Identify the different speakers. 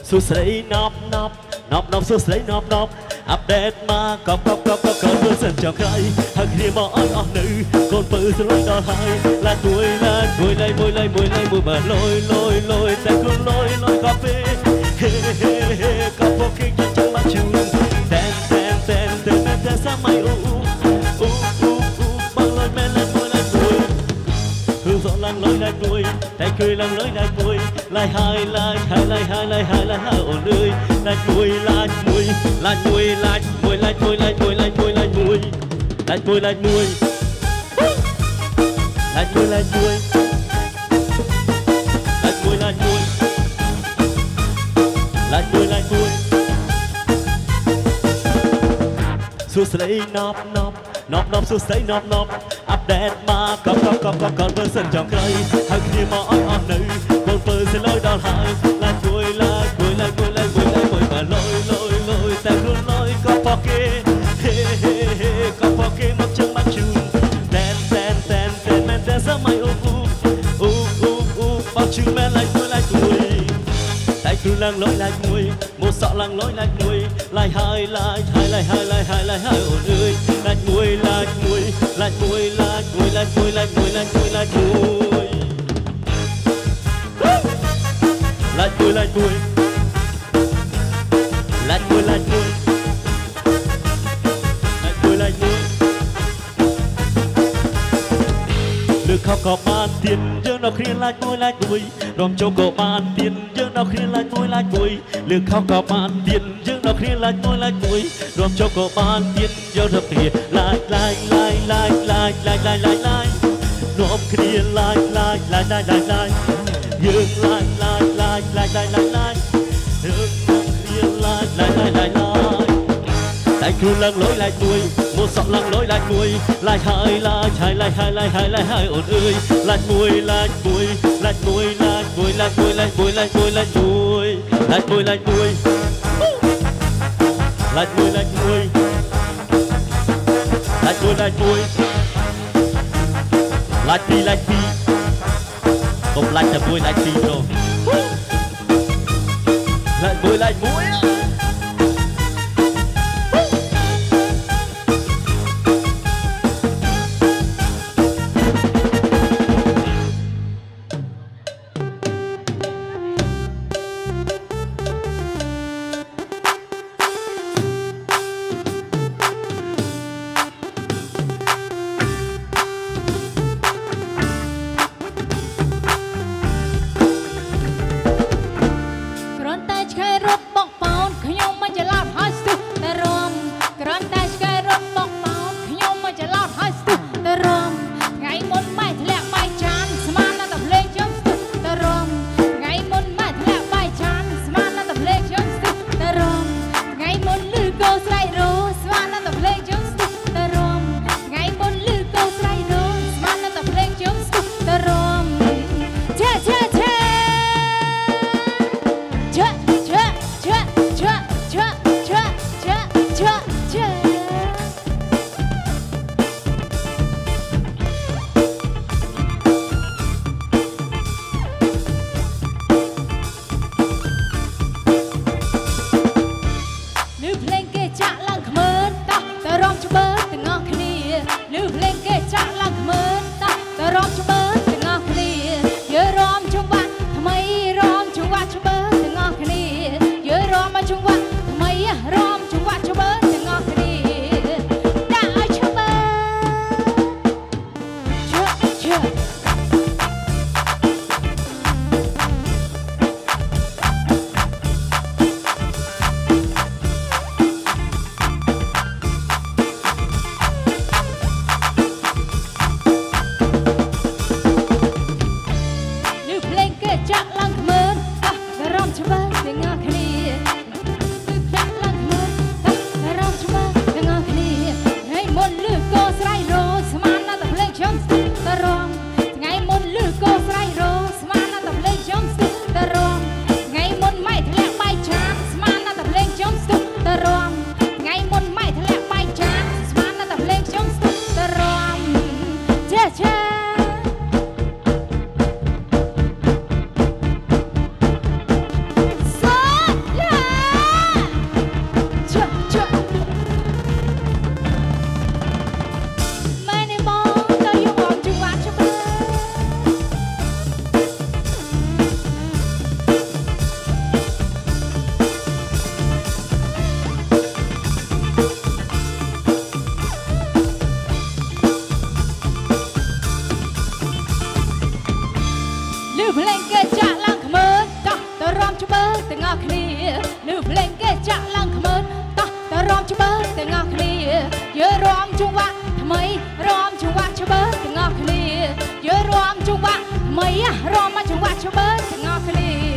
Speaker 1: សួស្ដីណប់ណប់ណប់ណប់សួស្ដីណប់ណប់អាប់ដេតមកកប់មើលសិនចុះក្រៃហើយគ្នាមកអត់អស់នៅកូនពើស្រលាញ់ដល់ហើយឡានមួយឡានមួយឡៃមួយបើលយតែខ្លួនលយក៏ពេលក៏ពកគេចាំមកជូនតែសម័យបងលយមែនឡានមួយគឺសក់ឡានលយឡានមួយតែគឺឡានលយឡានមួយឡាយហើយអូនអើយឡានមួយឡានមួយឡានមួយឡានមួយឡានមួយឡានមួយឡានមួយឡានមួយឡានមួយឡានមួយឡានមួយឡានមួយឡានមួយឡានមួយឡានមួយឡានមួយឡានមួយសួស្ដីណប់ណប់សួស្ដីណប់ណប់អាប់ដេតមកកប់មើលសិនចុងក្រោយហើយគ្នាមកអត់អស់នៅកូនពើសិលយដល់ហើយឡានមួយបើលយតែខ្លួនលយក៏ពកគេក៏ពកគេមកចឹងមកជូនតែនមែនតែសម័យបោះជឿមែនឡានមួយតែខ្លួនឡើងលយឡានមួយមកសក់ឡើងលយឡានមួយឡាយហើយអូនអើយឡានមួយឡានមួយឡានមួយឡានមួយឡានមួយឡានមួយឡានមួយឡានមួយឡានមួយឡានមួយឡានមួយឡានមួយលើខោក៏បានទៀនយើងដល់គ្នាឡានមួយរំជុំក៏បានទៀនយើងដល់គ្នាឡានមួយលើខោក៏បានទៀនយើងដល់គ្នាឡានមួយរំជុំក៏បានទៀនយកទៅគ្នាឡាយនាំគ្នាឡាយយើងឡាយយើងគ្នាឡាយតែខ្លួនឡើងលយឡាយមួយមកសក់ឡើងលយឡាយមួយឡាយហើយអូនអើយឡានមួយឡានមួយឡានមួយឡានមួយឡានមួយឡានមួយឡានមួយឡានមួយឡានមួយឡានមួយឡានមួយឡានមួយឡានមួយឡានមួយឡានពីរឡានពីរកុំឡានតែមួយឡានពីរនោះឡានមួយឡានមួយ
Speaker 2: គ្រាន់តែឆ្កែរត់បោកបោន nữ lên kê chạ lăng khờ mơ ta ta rom cho bơ ta ngọc khỉ nữ lên kê chạ lăng khờ mơ ta rom cho bơ ta ngọc khỉ nhớ rom chung vạ mấy rom chung vạ cho bơ ta ngọc khỉ nhớ rom chung vạ mấy rom mà chung vạ cho bơ ta ngọc khỉ